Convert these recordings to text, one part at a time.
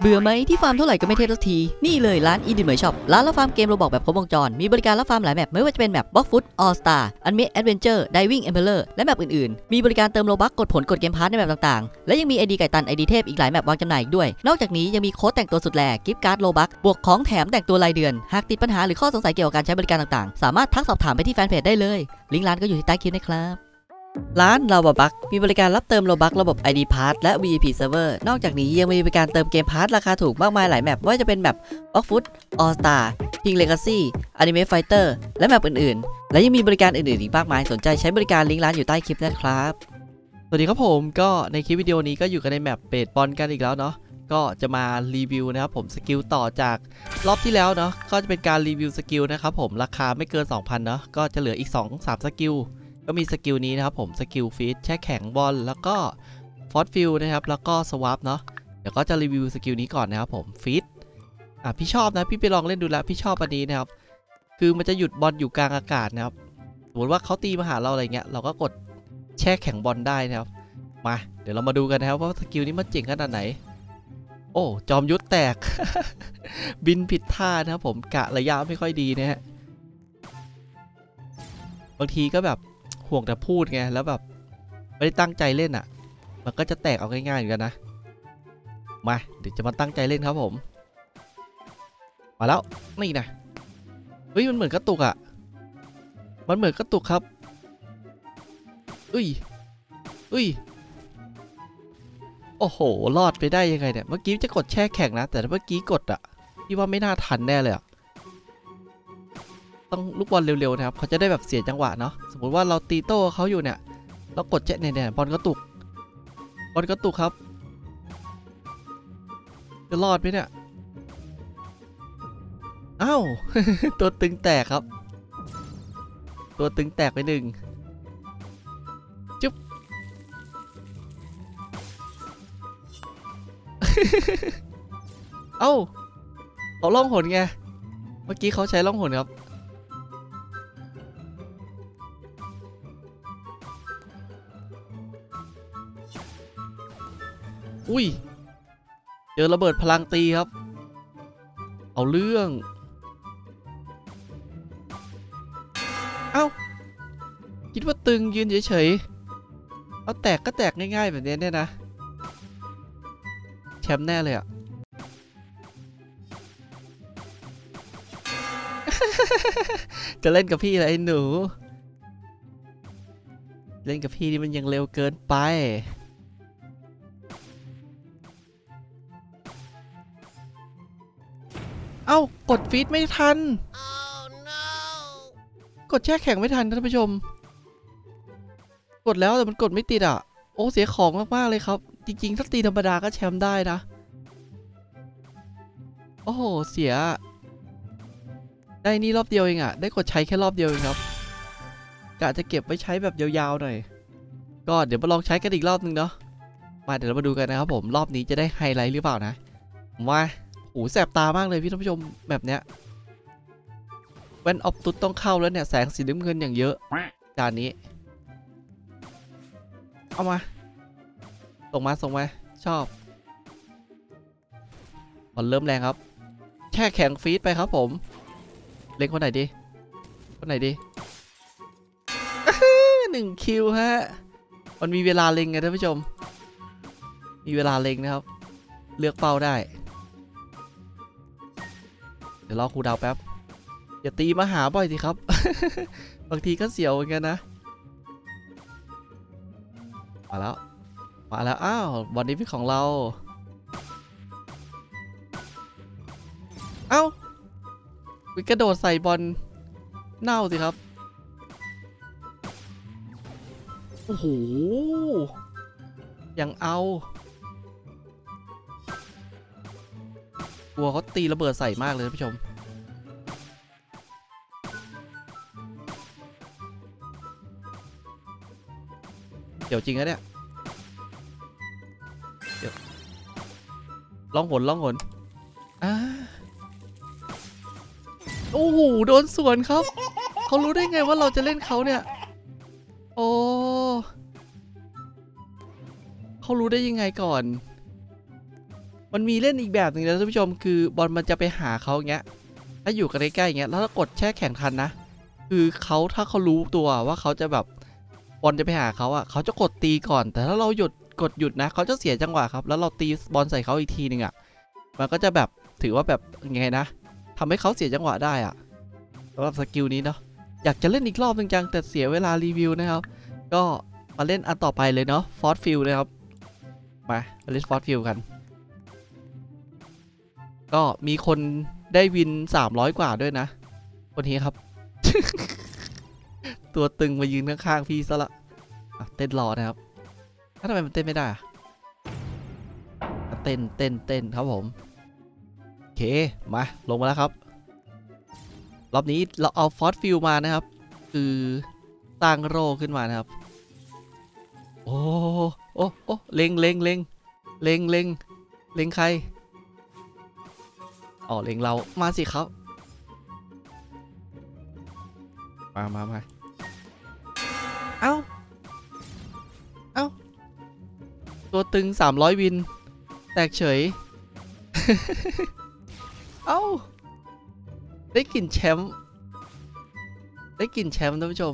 บื่อไหมที่ฟาร์มเท่าไหร่ก็ไม่เทพสักทีนี่เลยร้านอีดิเหมยช็อปร้านรับฟาร์มเกมโรบอกแบบครบวงจรมีบริการรับฟาร์มหลายแมปไม่ว่าจะเป็นแมปบล็อกฟุตออลสตาร์อันเมะแอดเวนเจอร์ไดวิ่งเอ็มเพลเลอร์และแมปอื่นๆมีบริการเติมโลบัคกดผลกดเกมพาร์ทในแมปต่างๆและยังมีไอดีไก่ตันไอดีเทพอีกหลายแมปวางจำหน่ายอีกด้วยนอกจากนี้ยังมีโค้ดแต่งตัวสุดแหลกกิฟต์การ์ดโลบัคบวกของแถมแต่งตัวรายเดือนหากติดปัญหาหรือข้อสงสัยเกี่ยวกับการใช้บริการต่างๆสามารถทักสอบถามไปที่แฟนเพจได้เลยลิงก์ร้านก็อยู่ที่ใต้คลิปนะครับร้านเราบักมีบริการรับเติมโลบัคระบบ ID Pass และ VIP Server นอกจากนี้ยังมีบริการเติมเกมพาร์ทราคาถูกมากมายหลายแมปว่าจะเป็นแมป Block Foot All Star King Legacy Anime Fighter และแมปอื่นๆและยังมีบริการอื่นๆอีกมากมายสนใจใช้บริการลิงก์ร้านอยู่ใต้คลิปนะครับสวัสดีครับผมก็ในคลิปวิดีโอนี้ก็อยู่กันในแมปเบสบอลกันอีกแล้วเนาะก็จะมารีวิวนะครับผมสกิลต่อจากรอบที่แล้วเนาะก็จะเป็นการรีวิวสกิลนะครับผมราคาไม่เกิน 2,000 เนาะก็จะเหลืออีก 2-3 สกิลก็มีสกิลนี้นะครับผมสกิลฟีดแช่แข็งบอลแล้วก็ฟอสฟิลนะครับแล้วก็สวาปเนาะเดี๋ยวก็จะรีวิวสกิลนี้ก่อนนะครับผมฟีดพี่ชอบนะพี่ไปลองเล่นดูแล้วพี่ชอบอันนี้นะครับคือมันจะหยุดบอลอยู่กลางอากาศนะครับสมมติว่าเขาตีมาหาเราอะไรเงี้ยเราก็กดแช่แข็งบอลได้นะครับมาเดี๋ยวเรามาดูกันนะครับว่าสกิลนี้มันเจ๋งขนาดไหนโอ้จอมยุทธแตก บินผิดท่านะครับผมกะระยะไม่ค่อยดีนะฮะบางทีก็แบบห่วงแต่พูดไงแล้วแบบไม่ได้ตั้งใจเล่นอ่ะมันก็จะแตกเอาง่ายๆเหมือนกันนะมาเดี๋ยวจะมาตั้งใจเล่นครับผมมาแล้วนี่นะเฮ้ยมันเหมือนกระตุกอ่ะมันเหมือนกระตุกครับอุ้ยโอ้โหรอดไปได้ยังไงเนี่ยเมื่อกี้จะกดแช่แข็งนะแต่เมื่อกี้กดอ่ะพี่ว่าไม่น่าทันแน่เลยอ่ะต้องลูกบอลเร็วๆนะครับเขาจะได้แบบเสียจังหวะเนาะสมมติว่าเราตีโต้เขาอยู่เนี่ยเรากดแช่เนี่ยบอลกระตุกครับจะรอดไหมเนี่ยอ้าว ตัวตึงแตกครับตัวตึงแตกไปหนึ่งจุ๊บ เอ้าเขาล่องหนไงเมื่อกี้เขาใช้ล่องหนครับอุ้ยเจอระเบิดพลังตีครับเอาเรื่องเอ้าคิดว่าตึงยืนเฉยๆเอาแตกก็แตกง่ายๆแบบนี้เนี่ยนะแชมป์แน่เลยอะ จะเล่นกับพี่อะไรหนูเล่นกับพี่นี่มันยังเร็วเกินไปเอ้ากดฟีดไม่ทัน กดแช่แข็งไม่ทันท่านผู้ชมกดแล้วแต่มันกดไม่ติดอ่ะโอ้เสียของมากๆเลยครับจริงๆถ้าตีธรรมดาก็แชมป์ได้นะโอ้โหเสียได้นี่รอบเดียวเองอ่ะได้กดใช้แค่รอบเดียวเองครับกะจะเก็บไว้ใช้แบบยาวๆหน่อยก็เดี๋ยวมาลองใช้กันอีกรอบนึงเนาะมาเดี๋ยวเรามาดูกันนะครับผมรอบนี้จะได้ไฮไลท์หรือเปล่านะมาโอ้แสบตามากเลยพี่ท่านผู้ชมแบบเนี้ยแว่นออปตุสต้องเข้าแล้วเนี่ยแสงสีน้ำเงินอย่างเยอะจานนี้เอามาส่งมาชอบบอลเริ่มแรงครับแช่แข็งฟีดไปครับผมเล็งคนไหนดี1 คิวฮะมันมีเวลาเล็งไงท่านผู้ชมมีเวลาเล็งนะครับเลือกเป้าได้เดี๋ยวรอครูดาวแป๊บอย่าตีมาหาบ่อยสิครับ บางทีก็เสียวเหมือนกันนะมาแล้วอ้าวบอลนี้เป็นของเราเอ้าวิกระโดดใส่บอลเน่าสิครับโอ้โหยังเอากลัวเขาตีระเบิดใส่มากเลยท่านผู้ชมเดี๋ยวจริงนะเนี่ยเดี๋ยวล่องหนโอ้โหโดนสวนครับเขารู้ได้ไงว่าเราจะเล่นเขาเนี่ยโอ้เขารู้ได้ยังไงก่อนมันมีเล่นอีกแบบหนึ่งนะท่านผู้ชมคือบอลมันจะไปหาเขาอย่างเงี้ยถ้าอยู่กันใกล้ๆอย่างเงี้ยแล้วถ้ากดแช่แข็งทันนะคือเขาถ้าเขารู้ตัวว่าเขาจะแบบบอลจะไปหาเขาอ่ะเขาจะกดตีก่อนแต่ถ้าเรากดหยุดนะเขาจะเสียจังหวะครับแล้วเราตีบอลใส่เขาอีกทีนึงอ่ะมันก็จะแบบถือว่าแบบยังไงนะทำให้เขาเสียจังหวะได้อ่ะสำหรับสกิลนี้เนาะอยากจะเล่นอีกรอบนึงจังแต่เสียเวลารีวิวนะครับก็มาเล่นอันต่อไปเลยเนาะฟอร์สฟิลนะครับมาเล่นฟอร์สฟิลกันก็มีคนได้วิน300กว่าด้วยนะคนนี้ครับ ตัวตึงมายืนข้างๆพี่ซะละเต้นรอนะครับทำไมมันเต้นไม่ได้เต้นครับผมโอเคมาลงมาแล้วครับรอบนี้เราเอาฟอสฟิลมานะครับคือสร้างโร่ขึ้นมานะครับโอ้เล็งใครอ๋อเล็งเรามาสิครับมาเอ้าตัวตึง300วินแตกเฉย เอ้าได้กลิ่นแชมป์ท่านผู้ชม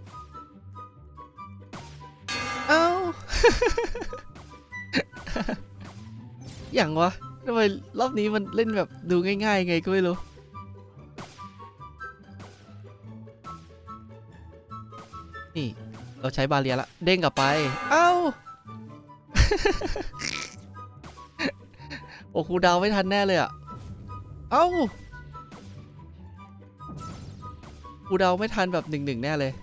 เอ้า อย่างวะทำไมรอบนี้มันเล่นแบบดูง่ายๆไงก็ไม่รู้นี่เราใช้บาเรียละเด้งกลับไปเอ้า โอ้ครูดาวไม่ทันแน่เลยอ่ะเอ้าครูดาวไม่ทันแบบ1-1แน่เลย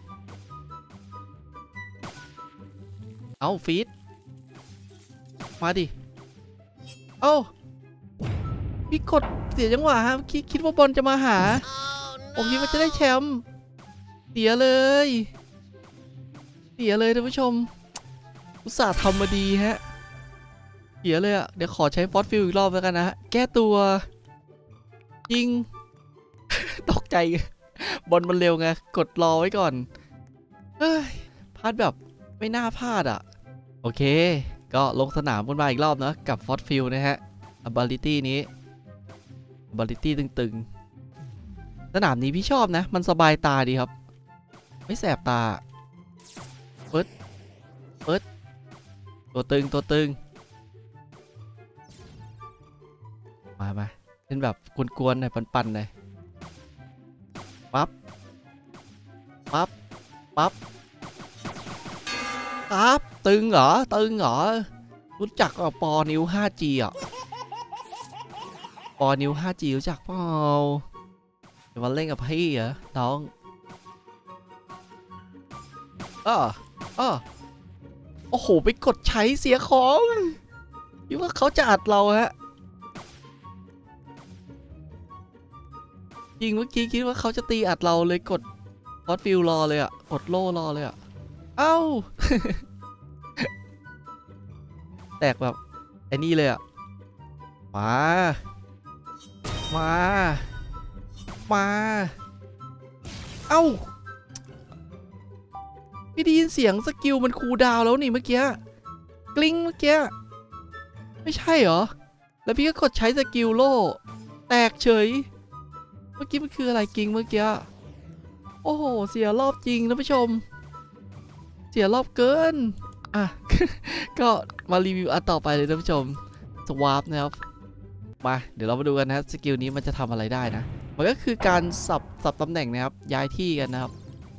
เอ้าฟีดมาดิเอ้าพี่กดเสียจังหวะฮะคิดว่าบอลจะมาหาผมคิดว่าจะได้แชมป์เสียเลยท่านผู้ชมอุตส่าห์ทำมาดีฮะเสียเลยอ่ะเดี๋ยวขอใช้ฟอสฟิลอีกรอบแล้วกันนะฮะแก้ตัวยิง ตกใจบอลมันเร็วไงกดรอไว้ก่อนเฮ้ยพลาดแบบไม่น่าพลาดอ่ะโอเคก็ลงสนามกันมาอีกรอบนะกับฟอสฟิลนะฮะ ability นี้ ability ตึงๆสนามนี้พี่ชอบนะมันสบายตาดีครับไม่แสบตาเปิดตัวตึงมาเป็นแบบกวนๆหน่อยปั่นๆหน่อยปั๊บครับตึงเหรอรู้จักปอนิ้ว 5G อ่ะปอนิ้ว 5G รู้จักเปล่าจะมาเล่นกับพี่เหรอน้องโอ้โหไปกดใช้เสียของคิดว่าเขาจะอัดเราฮะจริงเมื่อกี้คิดว่าเขาจะตีอัดเราเลยกดฟอสฟิลรอเลยอ่ะกดโล่รอเลยอ่ะเอ้า แตกแบบไอ้นี่เลยอ่ะมาเอ้าไม่ได้ยินเสียงสกิลมันคูลดาวน์แล้วนี่เมื่อกี้กลิ้งเมื่อกี้ไม่ใช่เหรอแล้วพี่ก็กดใช้สกิลโล่แตกเฉยเมื่อกี้มันคืออะไรกิ้งเมื่อกี้โอ้โหเสียรอบจริงนะผู้ชมเสียรอบเกินอ่ะ ก็มารีวิวอันต่อไปเลยนะผู้ชมสวาร์ปนะครับมาเดี๋ยวเรามาดูกันนะสกิลนี้มันจะทำอะไรได้นะมันก็คือการสับตำแหน่งนะครับย้ายที่กันนะครับ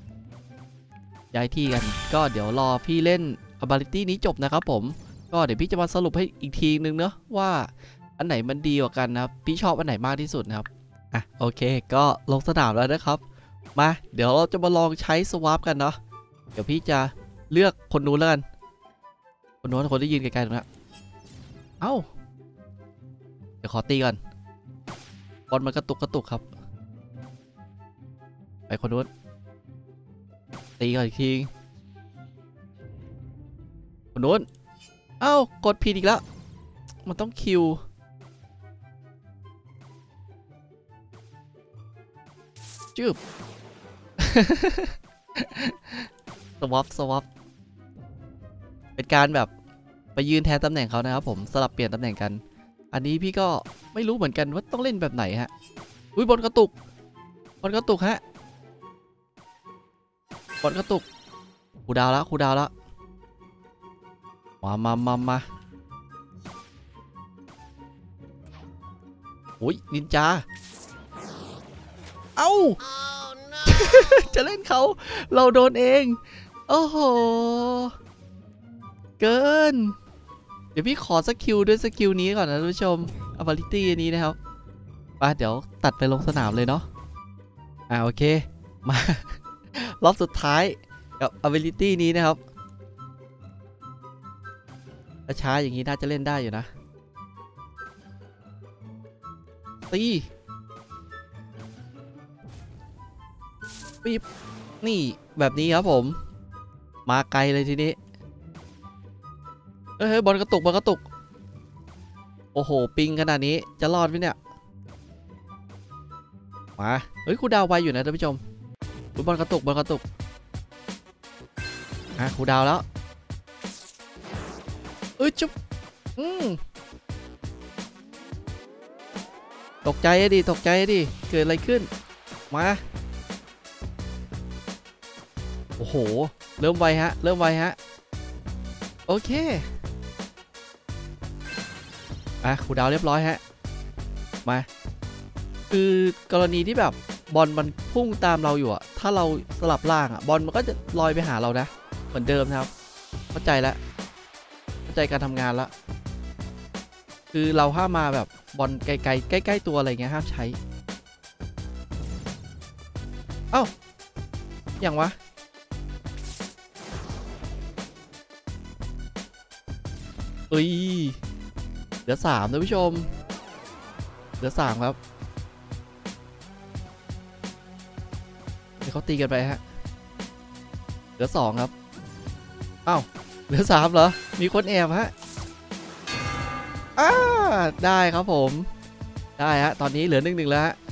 ก็เดี๋ยวรอพี่เล่น ability นี้จบนะครับผมก็เดี๋ยวพี่จะมาสรุปให้อีกทีนึงเนาะว่าอันไหนมันดีกว่ากันนะครับพี่ชอบอันไหนมากที่สุดนะครับอ่ะโอเคก็ลงสนามแล้วนะครับมาเดี๋ยวเราจะมาลองใช้สวาร์ปกันเนาะเดี๋ยวพี่จะเลือกคนนู้นแล้วกันคนที่ยืนไกลๆตรงนั้นเอ้าเดี๋ยวขอตีก่อนบอลมันกระตุกครับไปคนนู้นตีก่อนอีกทีคนนู้นเอ้ากดผิดอีกแล้วมันต้องคิวจืบ สวอปเป็นการแบบไปยืนแทนตำแหน่งเขานะครับผมสลับเปลี่ยนตำแหน่งกันอันนี้พี่ก็ไม่รู้เหมือนกันว่าต้องเล่นแบบไหนฮะอุ้ยบอลกระตุกฮะบอลกระตุกครูดาวแล้วมาโอ้ยนินจาเอ้า จะเล่นเขาเราโดนเองโอ้โหเกินเดี๋ยวพี่ขอสกิลด้วยสกิลนี้ก่อนนะท่านผู้ชม ability อันนี้นะครับเดี๋ยวตัดไปลงสนามเลยเนาะโอเคมารอบสุดท้ายกับ ability นี้นะครับช้าอย่างนี้น่าจะเล่นได้อยู่นะตีปี๊บนี่แบบนี้ครับผมมาไกลเลยทีนี้เฮ้ยบอลกระตุกโอ้โหปิงขนาดนี้จะรอดไหมเนี่ยมาเฮ้ยครูดาวไวอยู่นะท่านผู้ชมบอลกระตุกครูดาวแล้วจุ๊บตกใจดิเกิดอะไรขึ้นมาโอ้โหเริ่มไวฮะโอเคครูดาวเรียบร้อยฮะมาคือกรณีที่แบบบอลมันพุ่งตามเราอยู่อะถ้าเราสลับล่างอะบอลมันก็จะลอยไปหาเรานะเหมือนเดิมนะครับเข้าใจการทำงานแล้วคือเราห้ามมาแบบบอลไกลๆใกล้ๆตัวอะไรเงี้ยห้ามใช้เอ้าอย่างวะเหลือ3ท่านผู้ชมเหลือ3ครับเดี๋ยวเขาตีกันไปฮะเหลือ2ครับเอ้าเหลือ3เหรอมีคนแอบฮะได้ครับผมได้ฮะตอนนี้เหลือ1-1แล้วฮะ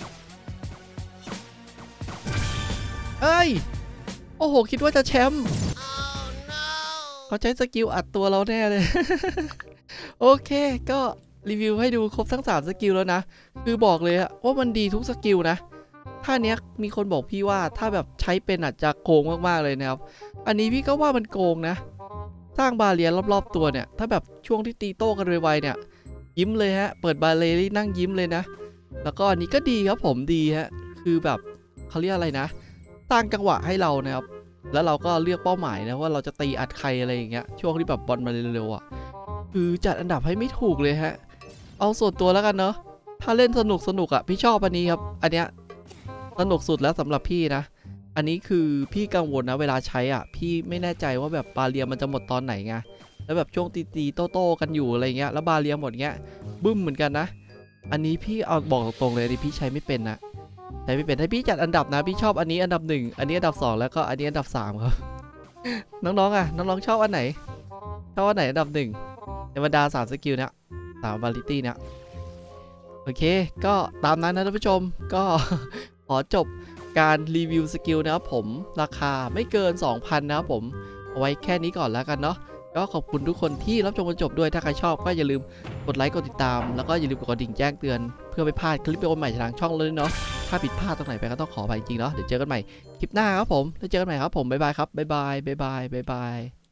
โอ้โหคิดว่าจะแชมป์เขาใช้สกิลอัดตัวเราแน่เลย โอเคก็รีวิวให้ดูครบทั้ง3สกิลแล้วนะคือบอกเลยว่ามันดีทุกสกิลนะท่าเนี้ยมีคนบอกพี่ว่าถ้าแบบใช้เป็นอาจจะโกงมากๆเลยนะครับอันนี้พี่ก็ว่ามันโกงนะสร้างบาเรียรอบๆตัวเนี่ยถ้าแบบช่วงที่ตีโต้กันไวๆเนี่ยยิ้มเลยฮะเปิดบาเรียนั่งยิ้มเลยนะแล้วก็อันนี้ก็ดีครับผมดีฮะคือแบบเขาเรียกอะไรนะสร้างจังหวะให้เรานะครับแล้วเราก็เลือกเป้าหมายนะว่าเราจะตีอัดใครอะไรอย่างเงี้ยช่วงที่แบบบอลมาเร็วๆคือจัดอันดับให้ไม่ถูกเลยฮะเอาส่วนตัวแล้วกันเนาะถ้าเล่นสนุกพี่ชอบอันนี้ครับอันเนี้ยสนุกสุดแล้วสำหรับพี่นะอันนี้คือพี่กังวลนะเวลาใช้พี่ไม่แน่ใจว่าแบบบาเรียมันจะหมดตอนไหนไงแล้วแบบช่วงตีโต้กันอยู่อะไรเงี้ยแล้วบาเรียหมดเงี้ยบึ้มเหมือนกันนะอันนี้พี่เอาบอกตรงๆเลยดิพี่ใช้ไม่เป็นนะใช้ไม่เป็นให้พี่จัดอันดับนะพี่ชอบอันนี้อันดับ1อันนี้อันดับ2แล้วก็อันนี้อันดับ3ครับ น้องๆน้องๆชอบอันไหนอันดับ1ในบรรดา3สกิลเนี่ย3 ability เนี่ยโอเคก็ตามนั้นนะท่านผู้ชมก็ ขอจบการรีวิวสกิลนะครับผมราคาไม่เกิน 2,000 นะครับผมเอาไว้แค่นี้ก่อนแล้วกันเนาะก็ขอบคุณทุกคนที่รับชมจนจบด้วยถ้าใครชอบก็อย่าลืมกดไลค์กดติดตามแล้วก็อย่าลืมกดกระดิ่งแจ้งเตือนเพื่อไม่พลาดคลิปวิดีโอใหม่จากทางช่องเลยเนาะถ้าผิดพลาดตรงไหนไปก็ต้องขออภัยจริงเนาะเดี๋ยวเจอกันใหม่คลิปหน้าครับผมแล้วเจอกันใหม่ครับผมบ๊ายบายครับบ๊ายบาย